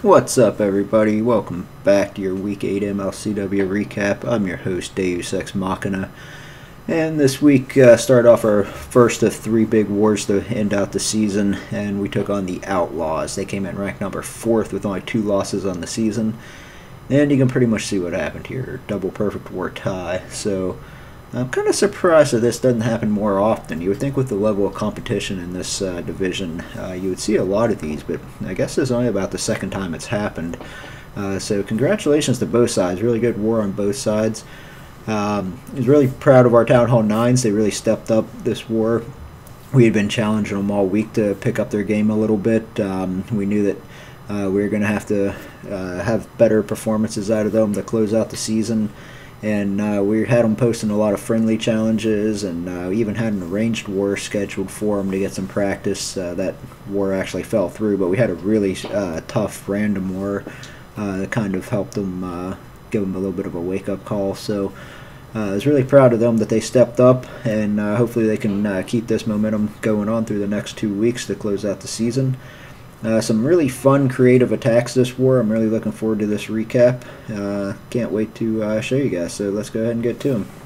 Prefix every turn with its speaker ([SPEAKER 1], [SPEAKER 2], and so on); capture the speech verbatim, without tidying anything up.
[SPEAKER 1] What's up, everybody? Welcome back to your Week eight M L C W recap. I'm your host, Deus Ex Machina. And this week uh, started off our first of three big wars to end out the season, and we took on the Outlaws. They came in ranked number fourth with only two losses on the season. And you can pretty much see what happened here. Double perfect war tie. So I'm kind of surprised that this doesn't happen more often. You would think with the level of competition in this uh, division, uh, you would see a lot of these, but I guess it's only about the second time it's happened. Uh, so congratulations to both sides. Really good war on both sides. Um, I was really proud of our Town Hall Nines. They really stepped up this war. We had been challenging them all week to pick up their game a little bit. Um, we knew that uh, we were going to have to uh, have better performances out of them to close out the season. And uh, we had them posting a lot of friendly challenges, and uh, we even had an arranged war scheduled for them to get some practice. Uh, that war actually fell through, but we had a really uh, tough random war uh, that kind of helped them, uh, give them a little bit of a wake-up call. So uh, I was really proud of them that they stepped up, and uh, hopefully they can uh, keep this momentum going on through the next two weeks to close out the season. Uh, some really fun, creative attacks this war. I'm really looking forward to this recap. Uh, can't wait to uh, show you guys, so let's go ahead and get to them.